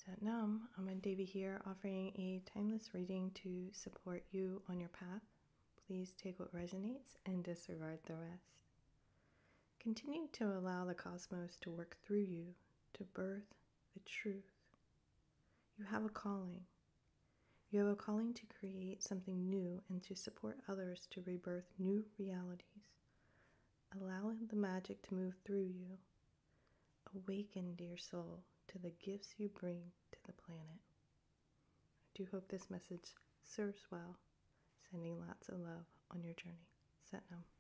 Satnam, I'm Devi here offering a timeless reading to support you on your path. Please take what resonates and disregard the rest. Continue to allow the cosmos to work through you to birth the truth. You have a calling. You have a calling to create something new and to support others to rebirth new realities. Allow the magic to move through you. Awaken, dear soul, to the gifts you bring to the planet. I do hope this message serves well. Sending lots of love on your journey. Satnam.